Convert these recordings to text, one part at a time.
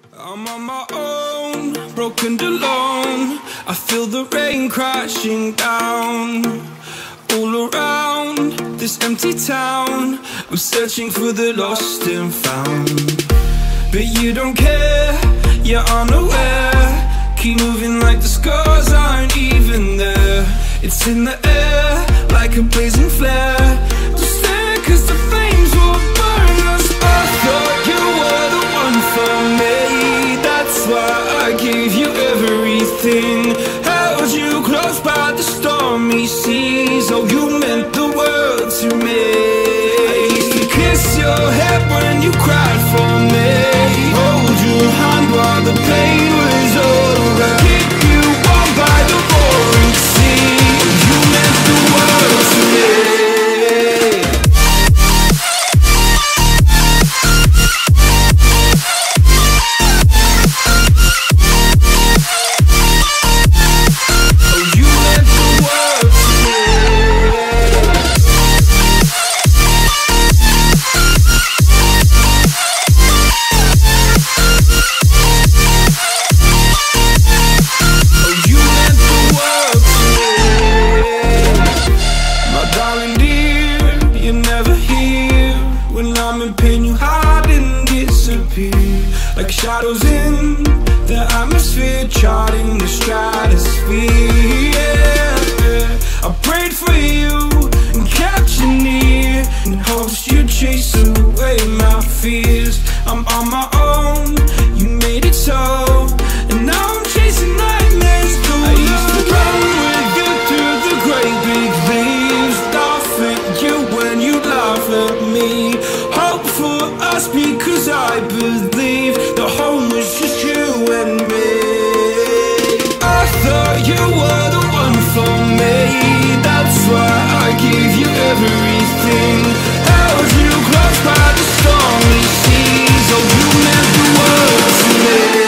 I'm on my own, broken and alone. I feel the rain crashing down all around this empty town. I'm searching for the lost and found, but you don't care, you're unaware. Keep moving like the scars aren't even there. It's in the air like a blazing flare. Don't stare cause the flames will burn us. I thought you were the one for me, that's why I gave you everything. Held you close by the stormy seas. Oh, you meant the world to me. I used to kiss your head when you cried for me, hold your hand while the pain was over, keep you warm by the roaring sea. You meant the world to me. Like shadows in the atmosphere, charting the stratosphere. Yeah. I prayed for you and kept you near in hopes you'd chase away my fears. I'm on my own, you made it so, and now I'm chasing nightmares through. I used to run with you through the great big leaves, laugh at you when you laugh at me. Hope for us because I believe the home was just you and me. I thought you were the one for me, that's why I gave you everything. Held you close by the stormy seas. Oh, you meant the world to me.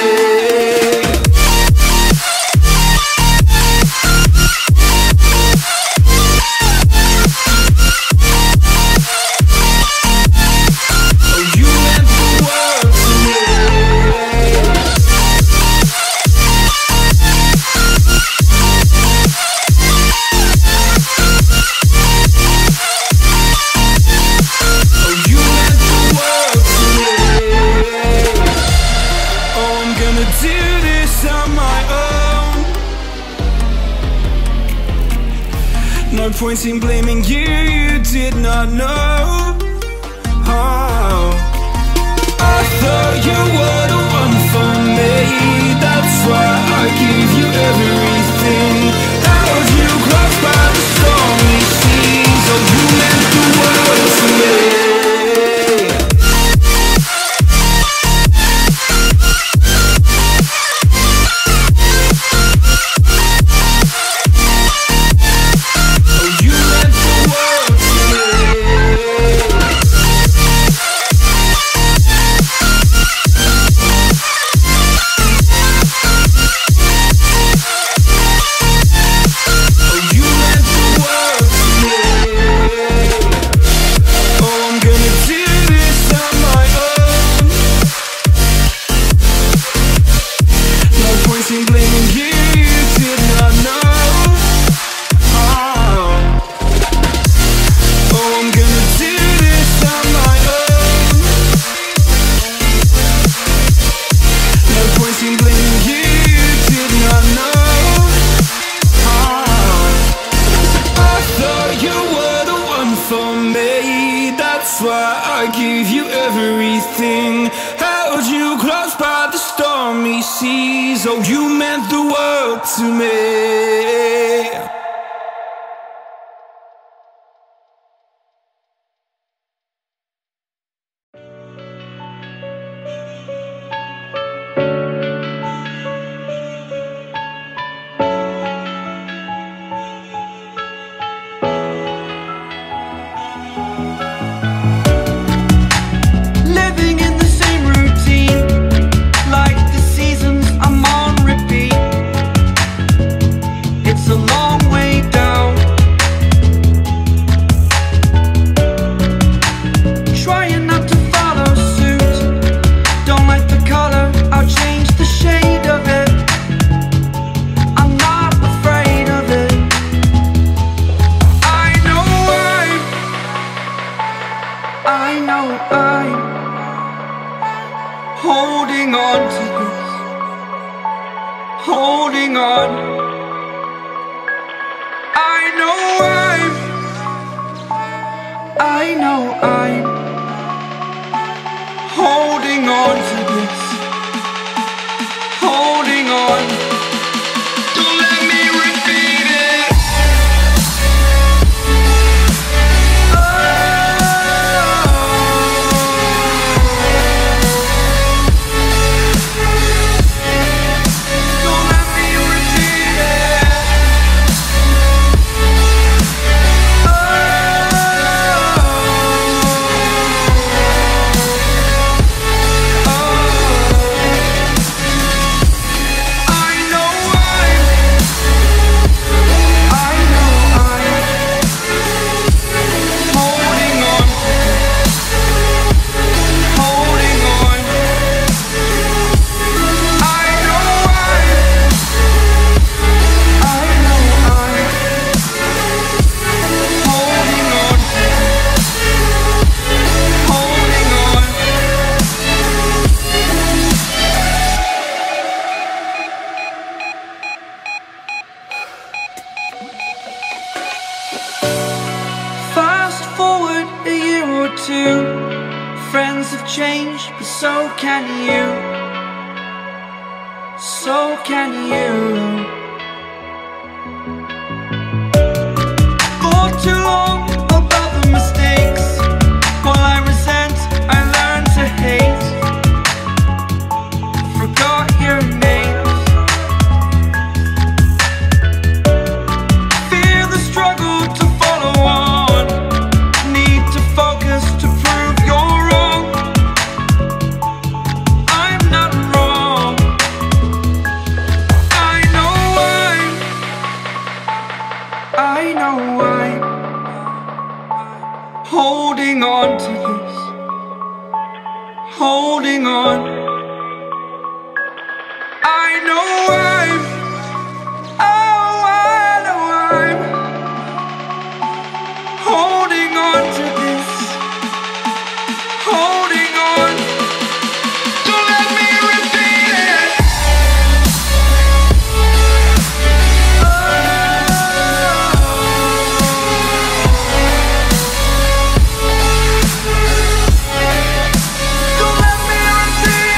No point in blaming you, you did not know. Oh, I thought you were the one for me, that's why I gave you everything. Held you close by the stormy seas. Oh, you meant the world to me. I gave you everything, held you close by the stormy seas. Oh, you meant the world to me. It's a long way holding on to this, holding on. I know I'm holding on to this, holding on. Don't let me repeat it. Don't let me repeat it. Fast forward a year or two, friends have changed, but so can you, so can you. For too long about the mistakes, while I resent, I learned to hate. Forgot your names. Fear the struggle to follow on. Need to focus to prove you're wrong. I'm not wrong. I know I'm holding on to this, holding on. I know I'm holding on to this, holding on. Don't let me repeat it. Don't let me repeat it.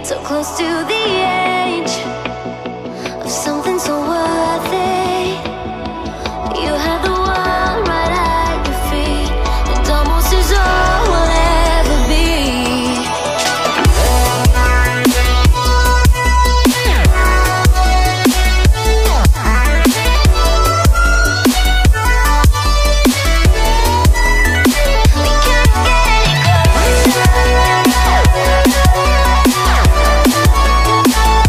so close to the edge of something so worthy. You have the world right at your feet. It almost is all we'll ever be. We can't get it close.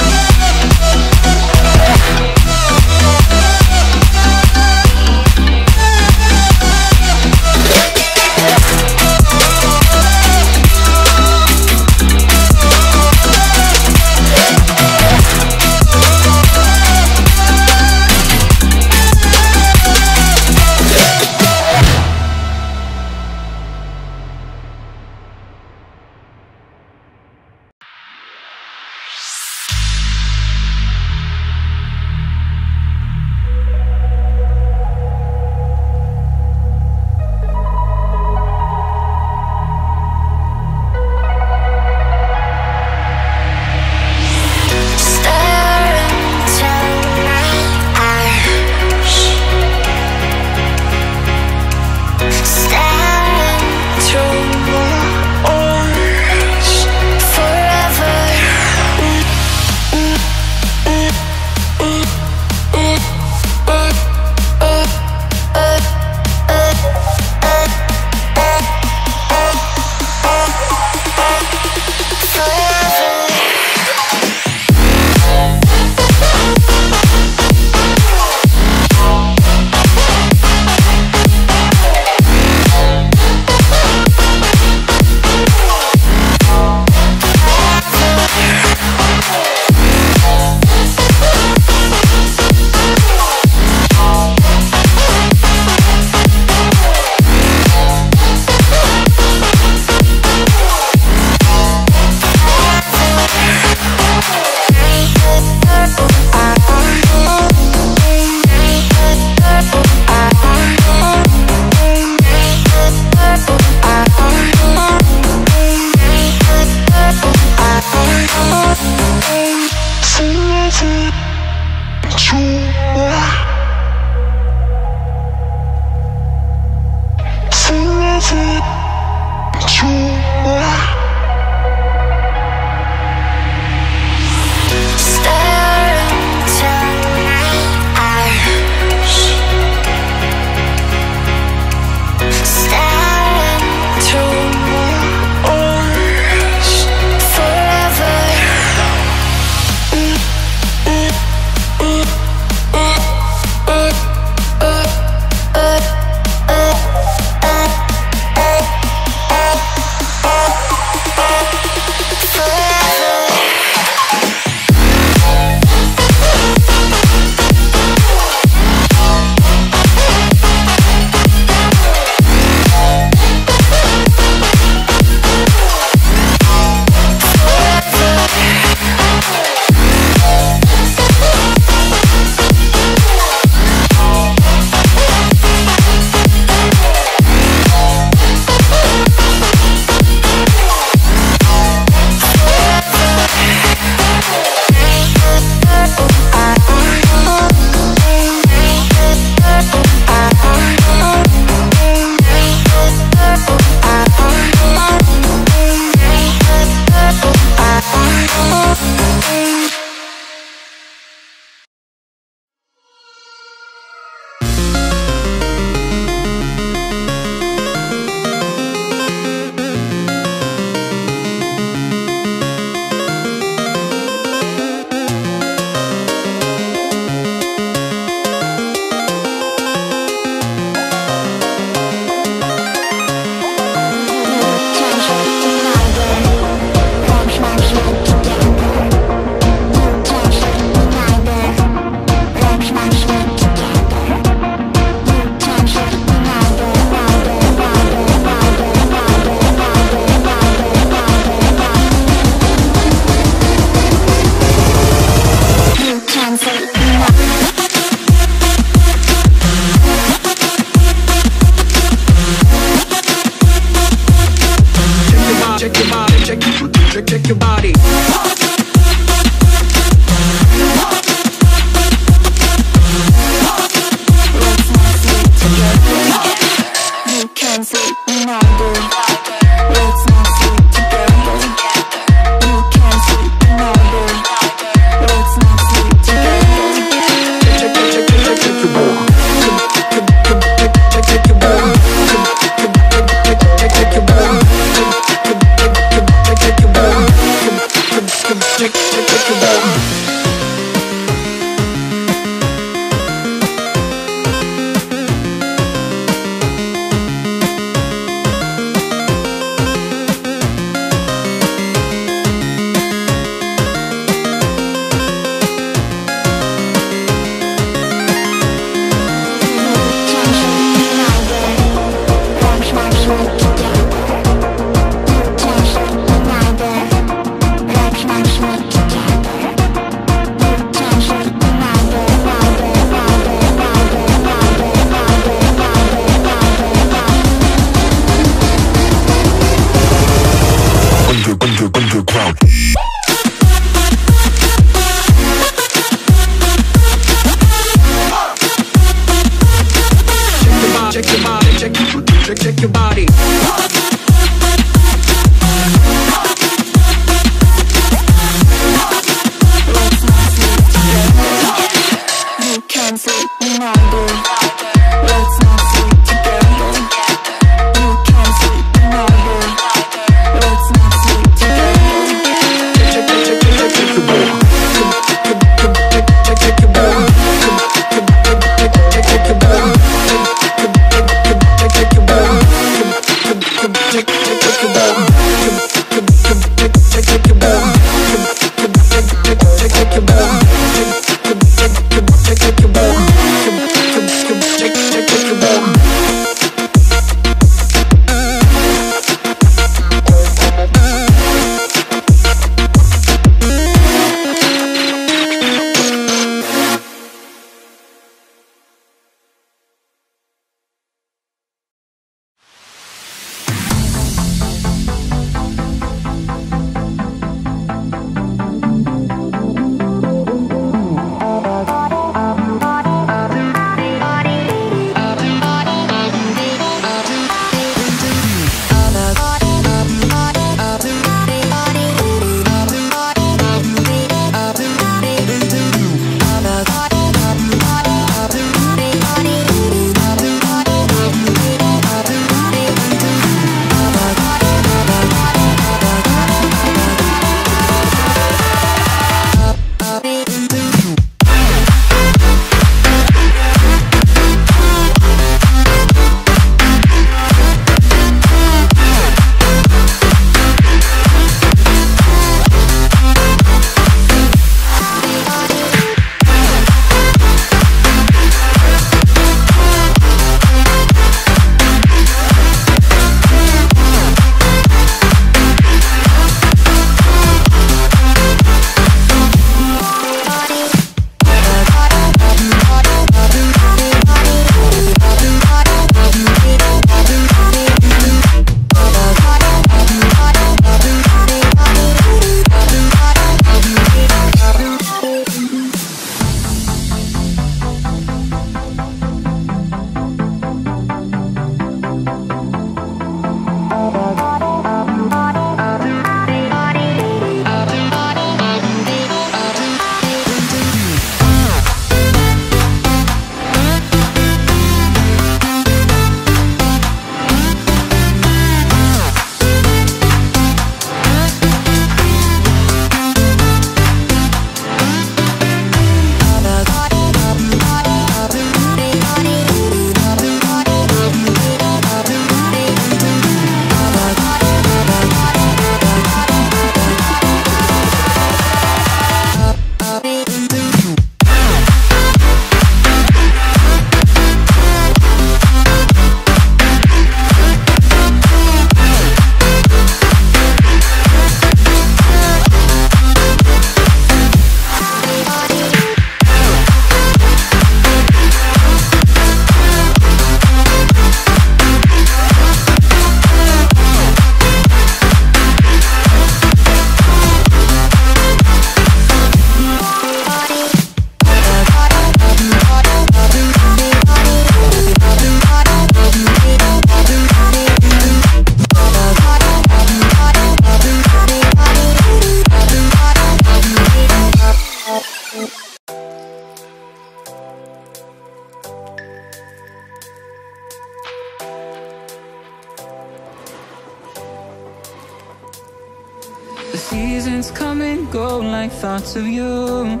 and go like thoughts of you.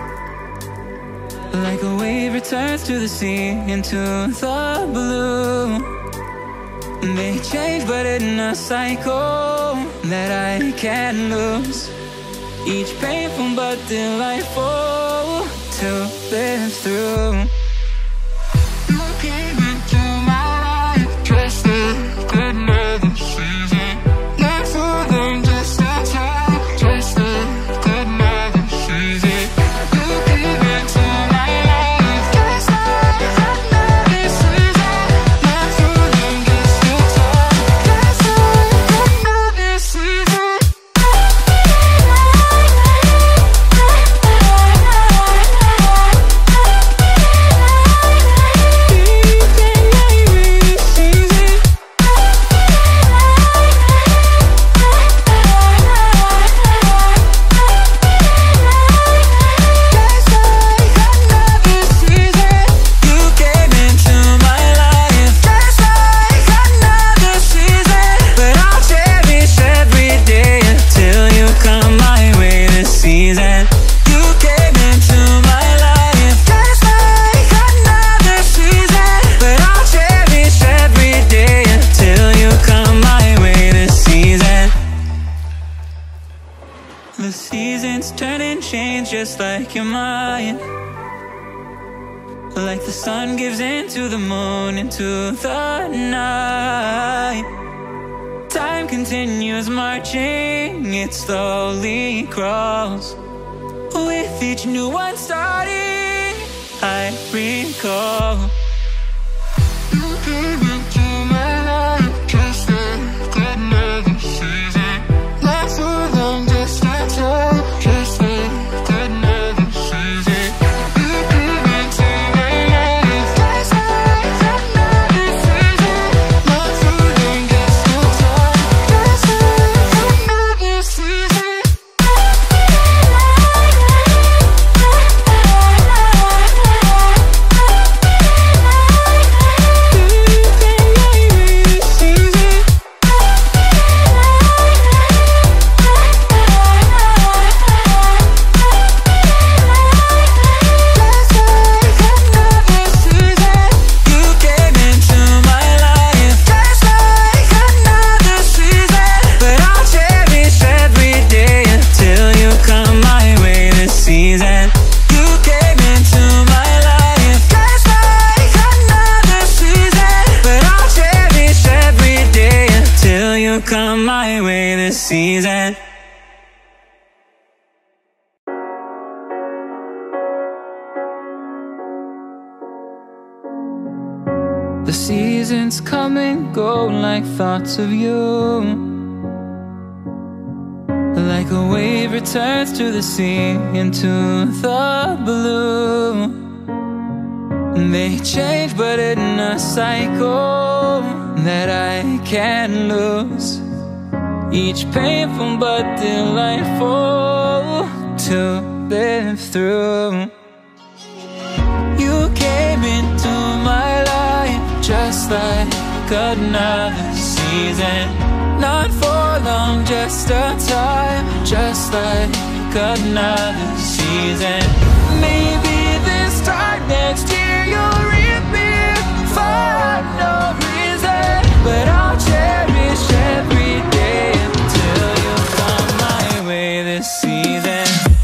Like a wave returns to the sea, into the blue. They change but in a cycle that I can't lose. Each painful but delightful to live through. You came into my life just like another season. Not for them, just a time, just like another season. You came into my life just like another season. Not for them, just a time, just like another season. The seasons turn and change just like your mind. Like the sun gives into the moon, into the night. Time continues marching, it slowly crawls. With each new one starting, I recall. You came into my life just like another season. Not for long, just just like another season. You came into my life just like another season. Not for long, just like another season. Come my way this season. The seasons come and go like thoughts of you. Like a wave returns to the sea, into the blue. They change but in a cycle that I can't lose. Each painful but delightful to live through. You came into my life just like another season. Not for long, just a time, just like another season. Maybe this time next year you'll reappear for no reason, but I'll cherish every day until you come my way this season.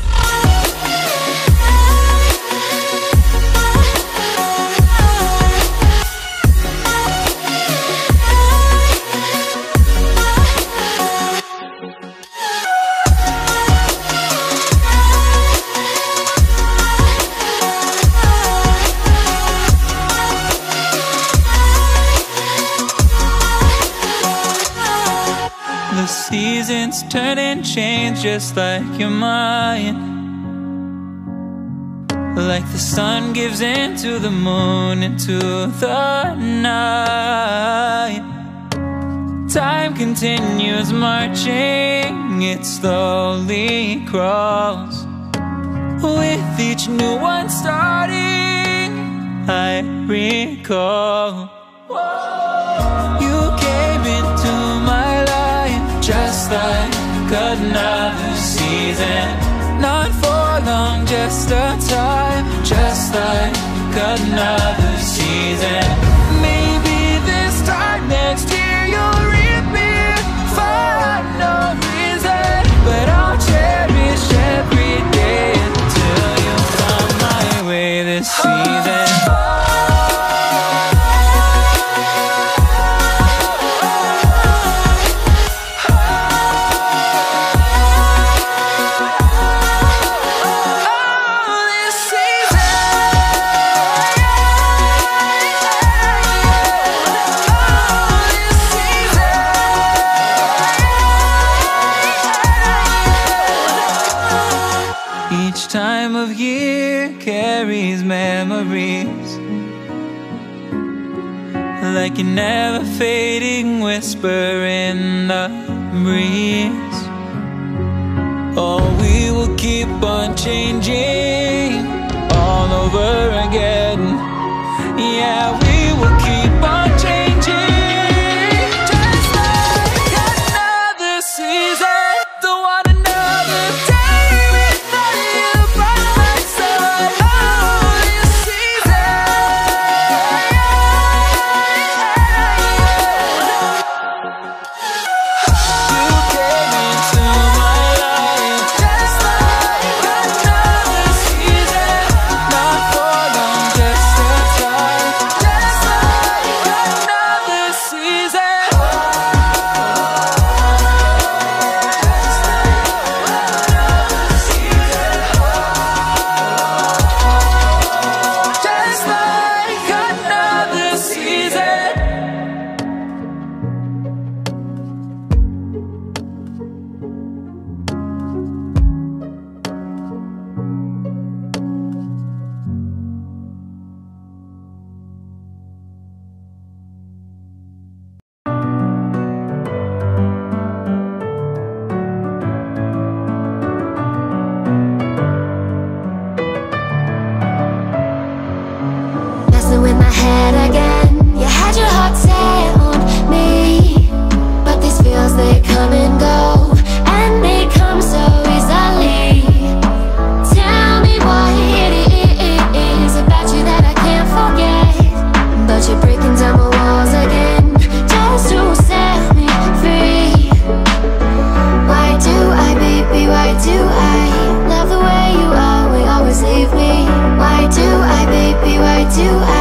The seasons turn and change just like your mind. Like the sun gives into the moon, into the night. Time continues marching, it slowly crawls. With each new one starting, I recall. You came into my life just like another season. just a time, just like another season. Maybe this time next year you'll reappear for no reason, but I'll cherish every day until you come my way this season. Each time of year carries memories, like a never fading whisper in the breeze. Oh, we will keep on changing all over again. Yeah, we will keep on changing, just like another season. Don't want another day without you by my side. Oh, this season. You came into my life just like another season. Not for long, just a time, just like another season. Just like another season. Messing with my head again. You had your heart set on me, but these feels, they come and go, and they come so easily. Tell me what it is about you that I can't forget, but you're breaking down my walls again just to set me free. Why do I, baby, why do I love the way you always leave me? Why do I, baby, why do I